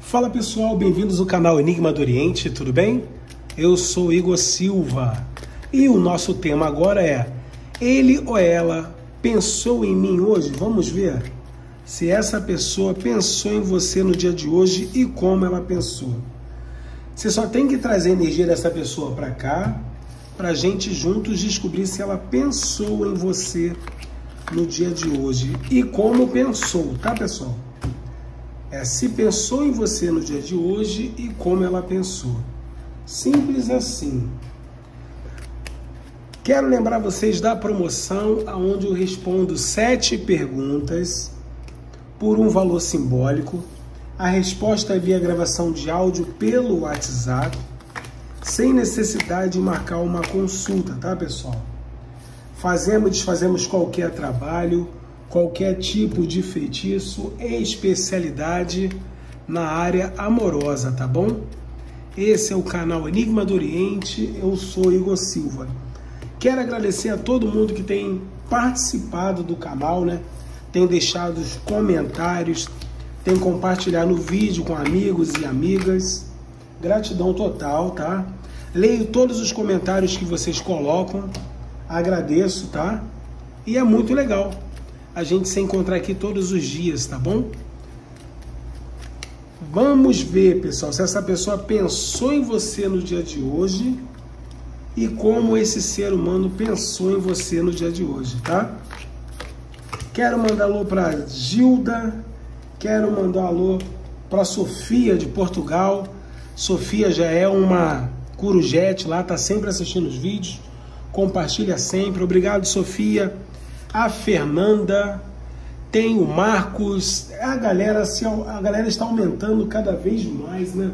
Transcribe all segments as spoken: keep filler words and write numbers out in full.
Fala pessoal, bem-vindos ao canal Enigma do Oriente, tudo bem? Eu sou Igor Silva e o nosso tema agora é: ele ou ela pensou em mim hoje? Vamos ver se essa pessoa pensou em você no dia de hoje e como ela pensou. Você só tem que trazer a energia dessa pessoa para cá, para a gente juntos descobrir se ela pensou em você no dia de hoje e como pensou, tá pessoal? É, se pensou em você no dia de hoje e como ela pensou. Simples assim. Quero lembrar vocês da promoção onde eu respondo sete perguntas por um valor simbólico. A resposta é via gravação de áudio pelo WhatsApp, sem necessidade de marcar uma consulta, tá pessoal? Fazemos e desfazemos qualquer trabalho, qualquer tipo de feitiço e especialidade na área amorosa, tá bom? Esse é o canal Enigma do Oriente, eu sou Igor Silva. Quero agradecer a todo mundo que tem participado do canal, né? Tem deixado os comentários, tem compartilhado o vídeo com amigos e amigas. Gratidão total, tá? Leio todos os comentários que vocês colocam, agradeço, tá? E é muito legal a gente se encontrar aqui todos os dias, tá bom? Vamos ver, pessoal, se essa pessoa pensou em você no dia de hoje e como esse ser humano pensou em você no dia de hoje, tá? Quero mandar alô para Gilda, quero mandar alô para Sofia de Portugal. Sofia já é uma corujete lá, tá sempre assistindo os vídeos, compartilha sempre. Obrigado, Sofia. A Fernanda, tem o Marcos, a galera, a galera está aumentando cada vez mais, né?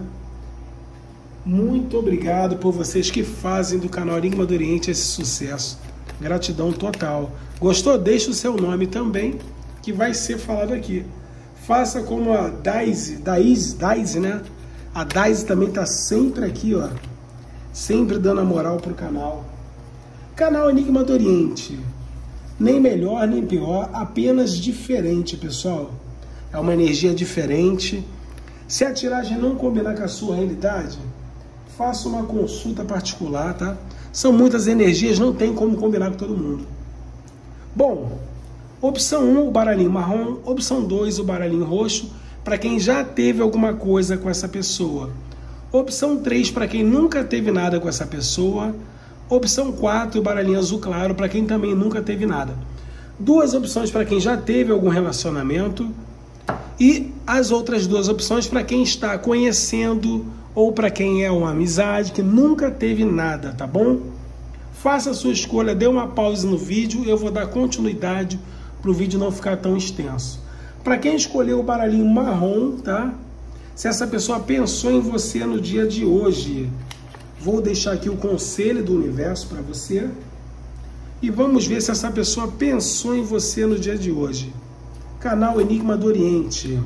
Muito obrigado por vocês que fazem do canal Enigma do Oriente esse sucesso. Gratidão total. Gostou? Deixa o seu nome também, que vai ser falado aqui. Faça como a Daisy, Daisy, Daisy, né? A Daisy também está sempre aqui, ó. Sempre dando a moral pro canal. Canal Enigma do Oriente. Nem melhor, nem pior, apenas diferente, pessoal. É uma energia diferente. Se a tiragem não combinar com a sua realidade, faça uma consulta particular, tá? São muitas energias, não tem como combinar com todo mundo. Bom, opção um, o baralhinho marrom. Opção dois, o baralhinho roxo, para quem já teve alguma coisa com essa pessoa. Opção três, para quem nunca teve nada com essa pessoa. Opção quatro, o baralhinho azul claro, para quem também nunca teve nada. Duas opções para quem já teve algum relacionamento. E as outras duas opções para quem está conhecendo ou para quem é uma amizade que nunca teve nada, tá bom? Faça a sua escolha, dê uma pausa no vídeo, eu vou dar continuidade para o vídeo não ficar tão extenso. Para quem escolheu o baralhinho marrom, tá? Se essa pessoa pensou em você no dia de hoje, vou deixar aqui o conselho do universo para você. E vamos ver se essa pessoa pensou em você no dia de hoje. Canal Enigma do Oriente.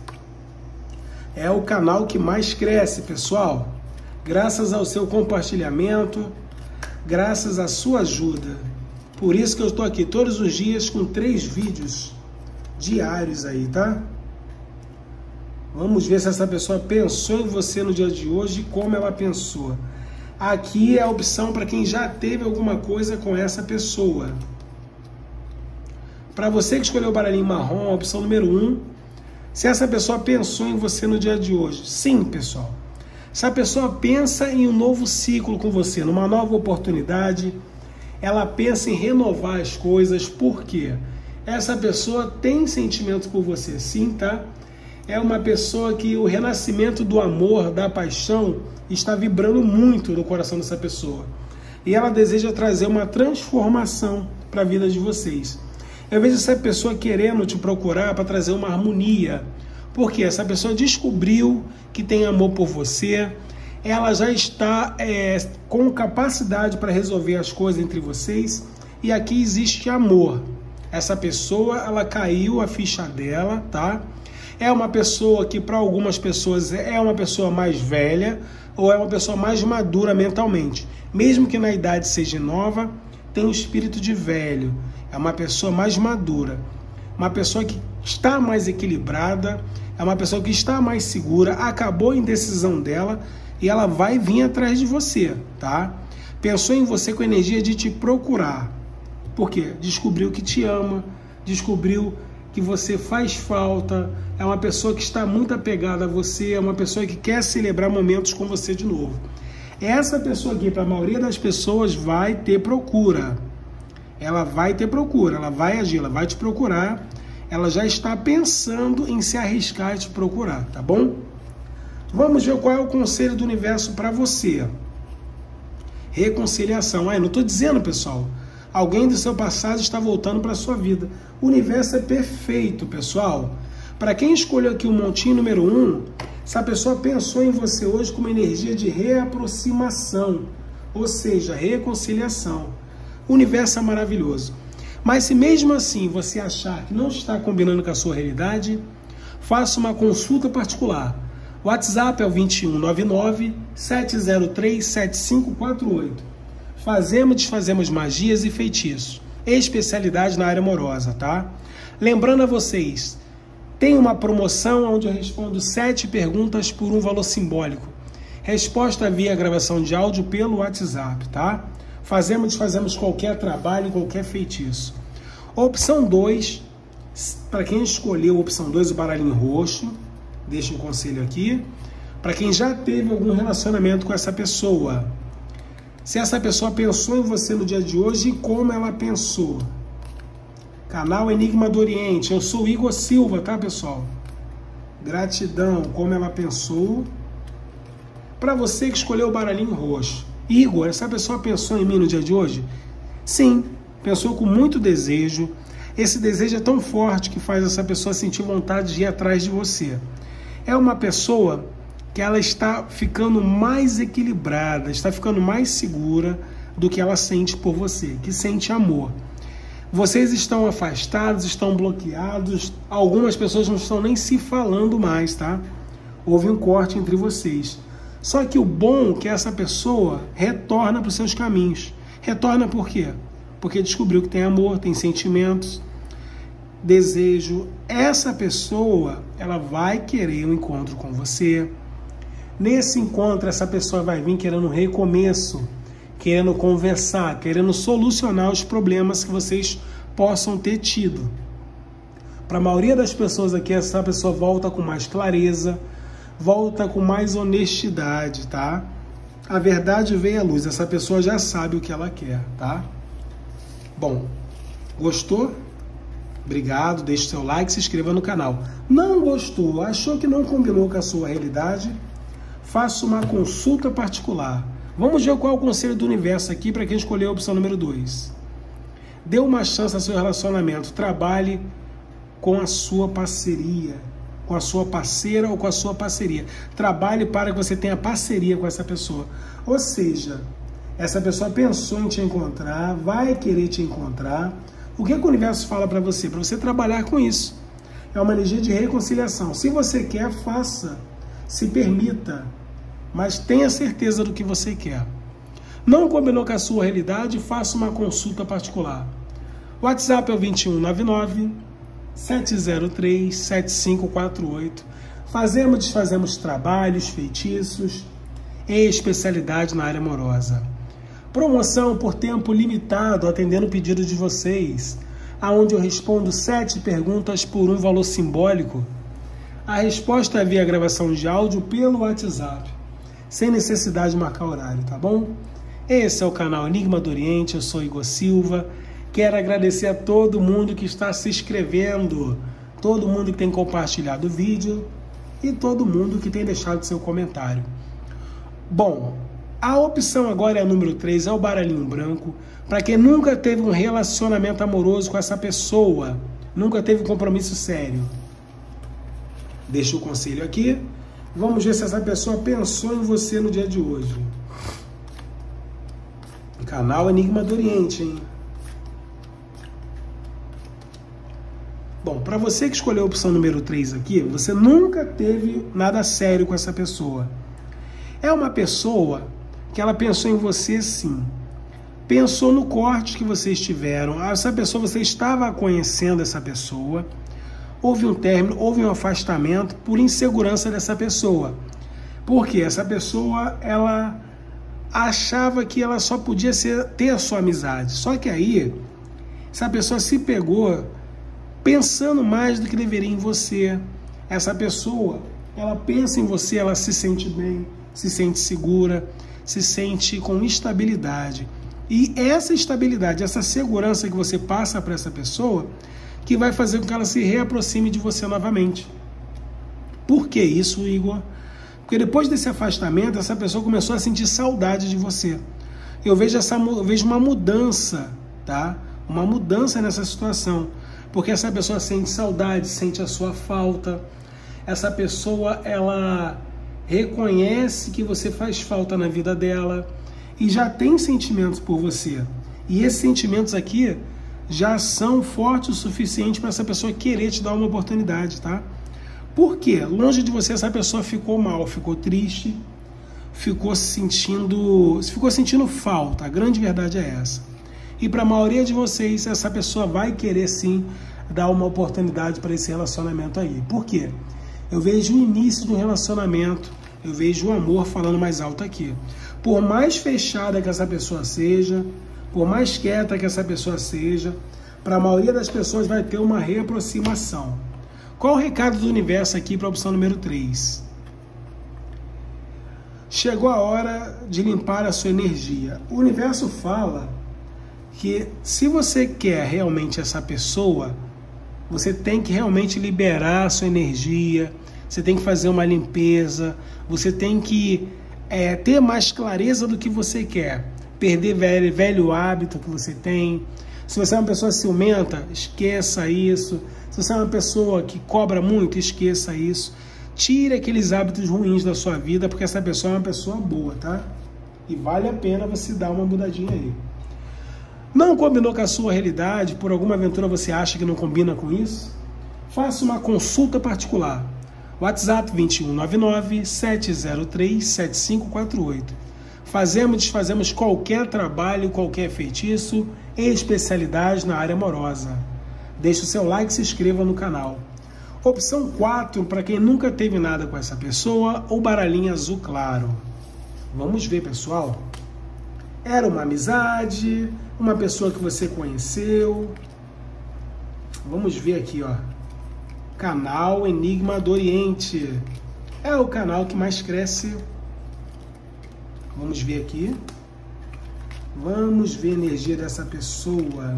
É o canal que mais cresce, pessoal. Graças ao seu compartilhamento, graças à sua ajuda. Por isso que eu estou aqui todos os dias com três vídeos diários aí, tá? Vamos ver se essa pessoa pensou em você no dia de hoje e como ela pensou. Aqui é a opção para quem já teve alguma coisa com essa pessoa. Para você que escolheu o baralhinho marrom, a opção número um, se essa pessoa pensou em você no dia de hoje. Sim, pessoal. Se a pessoa pensa em um novo ciclo com você, numa nova oportunidade, ela pensa em renovar as coisas. Por quê? Essa pessoa tem sentimento por você, sim, tá? É uma pessoa que o renascimento do amor, da paixão, está vibrando muito no coração dessa pessoa. E ela deseja trazer uma transformação para a vida de vocês. Eu vejo essa pessoa querendo te procurar para trazer uma harmonia. Porque essa pessoa descobriu que tem amor por você, ela já está é, com capacidade para resolver as coisas entre vocês, e aqui existe amor. Essa pessoa, ela caiu a ficha dela, tá? É uma pessoa que para algumas pessoas é uma pessoa mais velha ou é uma pessoa mais madura mentalmente. Mesmo que na idade seja nova, tem um espírito de velho. É uma pessoa mais madura. uma pessoa que está mais equilibrada, é uma pessoa que está mais segura, acabou a indecisão dela e ela vai vir atrás de você, tá? Pensou em você com a energia de te procurar. Por quê? Descobriu que te ama, descobriu que você faz falta, é uma pessoa que está muito apegada a você, é uma pessoa que quer celebrar momentos com você de novo. Essa pessoa aqui, para a maioria das pessoas, vai ter procura. Ela vai ter procura, ela vai agir, ela vai te procurar, ela já está pensando em se arriscar e te procurar, tá bom? Vamos ver qual é o conselho do universo para você. Reconciliação. Ah, eu não estou dizendo, pessoal, alguém do seu passado está voltando para a sua vida. O universo é perfeito, pessoal. Para quem escolheu aqui o montinho número um, essa pessoa pensou em você hoje com uma energia de reaproximação, ou seja, reconciliação. O universo é maravilhoso. Mas se mesmo assim você achar que não está combinando com a sua realidade, faça uma consulta particular. O WhatsApp é o dois um nove nove, sete zero três, sete cinco quatro oito. Fazemos, desfazemos magias e feitiços. Especialidade na área amorosa, tá? Lembrando a vocês, tem uma promoção onde eu respondo sete perguntas por um valor simbólico. Resposta via gravação de áudio pelo WhatsApp, tá? Fazemos, desfazemos qualquer trabalho, qualquer feitiço. Opção dois, para quem escolheu a opção dois, o baralhinho roxo, deixa um conselho aqui, para quem já teve algum relacionamento com essa pessoa. Se essa pessoa pensou em você no dia de hoje e como ela pensou. Canal Enigma do Oriente, eu sou Igor Silva, tá, pessoal? Gratidão, como ela pensou. Para você que escolheu o baralhinho roxo. Igor, essa pessoa pensou em mim no dia de hoje? Sim, pensou com muito desejo. Esse desejo é tão forte que faz essa pessoa sentir vontade de ir atrás de você. É uma pessoa que ela está ficando mais equilibrada, está ficando mais segura do que ela sente por você, que sente amor. Vocês estão afastados, estão bloqueados, algumas pessoas não estão nem se falando mais, tá? Houve um corte entre vocês. Só que o bom é que essa pessoa retorna para os seus caminhos. Retorna por quê? Porque descobriu que tem amor, tem sentimentos, desejo. Essa pessoa, ela vai querer um encontro com você. Nesse encontro, essa pessoa vai vir querendo um recomeço, querendo conversar, querendo solucionar os problemas que vocês possam ter tido. Para a maioria das pessoas aqui, essa pessoa volta com mais clareza, volta com mais honestidade, tá? A verdade veio à luz, essa pessoa já sabe o que ela quer, tá? Bom, gostou? Obrigado, deixe seu like, se inscreva no canal. Não gostou, achou que não combinou com a sua realidade? Faça uma consulta particular. Vamos ver qual é o conselho do universo aqui para quem escolheu a opção número dois. Dê uma chance ao seu relacionamento. Trabalhe com a sua parceria, com a sua parceira ou com a sua parceria. Trabalhe para que você tenha parceria com essa pessoa. Ou seja, essa pessoa pensou em te encontrar, vai querer te encontrar. O que, que o universo fala para você? Para você trabalhar com isso. É uma energia de reconciliação. Se você quer, faça. Se permita. Mas tenha certeza do que você quer. Não combinou com a sua realidade? Faça uma consulta particular. O WhatsApp é o dois um nove nove, sete zero três, sete cinco quatro oito. Fazemos, desfazemos trabalhos, feitiços e especialidade na área amorosa. Promoção por tempo limitado, atendendo o pedido de vocês, aonde eu respondo sete perguntas por um valor simbólico. A resposta é via gravação de áudio pelo WhatsApp, sem necessidade de marcar horário, tá bom? Esse é o canal Enigma do Oriente, eu sou Igor Silva. Quero agradecer a todo mundo que está se inscrevendo, todo mundo que tem compartilhado o vídeo e todo mundo que tem deixado seu comentário. Bom, a opção agora é a número três, é o baralhinho branco. Para quem nunca teve um relacionamento amoroso com essa pessoa, nunca teve um compromisso sério. Deixa o conselho aqui. Vamos ver se essa pessoa pensou em você no dia de hoje. Canal Enigma do Oriente, hein? Bom, para você que escolheu a opção número três aqui, você nunca teve nada sério com essa pessoa. É uma pessoa que ela pensou em você sim, pensou no corte que vocês tiveram. Essa pessoa, você estava conhecendo essa pessoa, houve um término, houve um afastamento por insegurança dessa pessoa. Porque essa pessoa, ela achava que ela só podia ser, ter a sua amizade. Só que aí, essa pessoa se pegou pensando mais do que deveria em você. Essa pessoa, ela pensa em você, ela se sente bem, se sente segura, se sente com estabilidade. E essa estabilidade, essa segurança que você passa para essa pessoa, que vai fazer com que ela se reaproxime de você novamente. Por que isso, Igor? Porque depois desse afastamento, essa pessoa começou a sentir saudade de você. Eu vejo, essa, eu vejo uma mudança, tá? Uma mudança nessa situação. Porque essa pessoa sente saudade, sente a sua falta. Essa pessoa, ela reconhece que você faz falta na vida dela e já tem sentimentos por você. E esses sentimentos aqui já são fortes o suficiente para essa pessoa querer te dar uma oportunidade, tá? Por quê? Longe de você, essa pessoa ficou mal, ficou triste, ficou sentindo, ficou sentindo falta. A grande verdade é essa. E para a maioria de vocês, essa pessoa vai querer sim dar uma oportunidade para esse relacionamento aí. Por quê? Eu vejo o início de um relacionamento, eu vejo o amor falando mais alto aqui. Por mais fechada que essa pessoa seja, por mais quieta que essa pessoa seja, para a maioria das pessoas vai ter uma reaproximação. Qual o recado do universo aqui para a opção número três? Chegou a hora de limpar a sua energia. O universo fala que se você quer realmente essa pessoa, você tem que realmente liberar a sua energia, você tem que fazer uma limpeza, você tem que é, ter mais clareza do que você quer, perder velho, velho hábito que você tem. Se você é uma pessoa ciumenta, esqueça isso. Se você é uma pessoa que cobra muito, esqueça isso. Tire aqueles hábitos ruins da sua vida, porque essa pessoa é uma pessoa boa, tá? E vale a pena você dar uma mudadinha aí. Não combinou com a sua realidade, por alguma aventura você acha que não combina com isso? Faça uma consulta particular. WhatsApp vinte e um, nove nove, sete zero três, sete cinco quatro oito. Fazemos e desfazemos qualquer trabalho, qualquer feitiço e especialidade na área amorosa. Deixe o seu like e se inscreva no canal. Opção quatro, para quem nunca teve nada com essa pessoa, ou baralhinho azul claro. Vamos ver, pessoal. Era uma amizade, uma pessoa que você conheceu. Vamos ver aqui, ó. Canal Enigma do Oriente. É o canal que mais cresce. Vamos ver aqui. Vamos ver a energia dessa pessoa.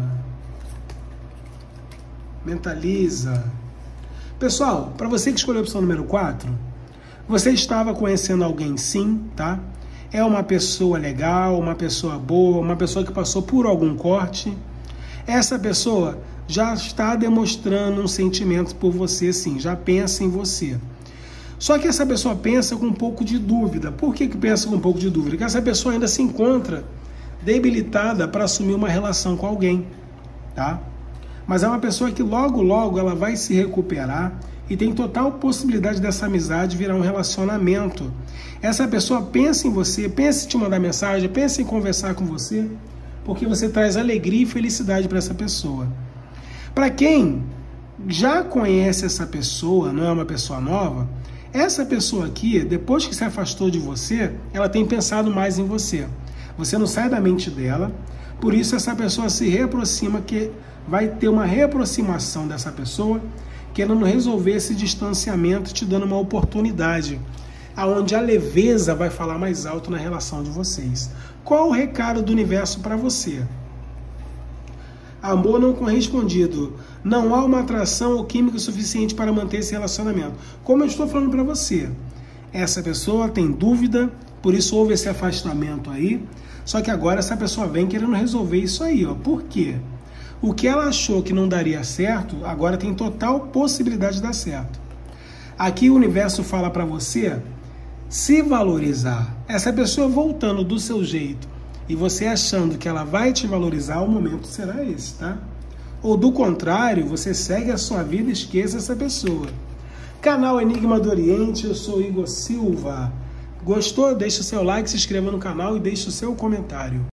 Mentaliza. Pessoal, para você que escolheu a opção número quatro, você estava conhecendo alguém sim, tá? É uma pessoa legal, uma pessoa boa, uma pessoa que passou por algum corte. Essa pessoa já está demonstrando um sentimento por você sim, já pensa em você. Só que essa pessoa pensa com um pouco de dúvida. Por que que pensa com um pouco de dúvida? Porque essa pessoa ainda se encontra debilitada para assumir uma relação com alguém, tá? Mas é uma pessoa que logo, logo ela vai se recuperar e tem total possibilidade dessa amizade virar um relacionamento. Essa pessoa pensa em você, pensa em te mandar mensagem, pensa em conversar com você, porque você traz alegria e felicidade para essa pessoa. Para quem já conhece essa pessoa, não é uma pessoa nova, essa pessoa aqui, depois que se afastou de você, ela tem pensado mais em você. Você não sai da mente dela, por isso essa pessoa se reaproxima, que vai ter uma reaproximação dessa pessoa, querendo resolver esse distanciamento, te dando uma oportunidade, aonde a leveza vai falar mais alto na relação de vocês. Qual o recado do universo para você? Amor não correspondido. Não há uma atração ou química suficiente para manter esse relacionamento. Como eu estou falando para você, essa pessoa tem dúvida, por isso houve esse afastamento aí, só que agora essa pessoa vem querendo resolver isso aí, ó. Por quê? O que ela achou que não daria certo, agora tem total possibilidade de dar certo. Aqui o universo fala para você se valorizar. Essa pessoa voltando do seu jeito e você achando que ela vai te valorizar, o momento será esse, tá? Ou do contrário, você segue a sua vida e esqueça essa pessoa. Canal Enigma do Oriente, eu sou Igor Silva. Gostou? Deixa o seu like, se inscreva no canal e deixe o seu comentário.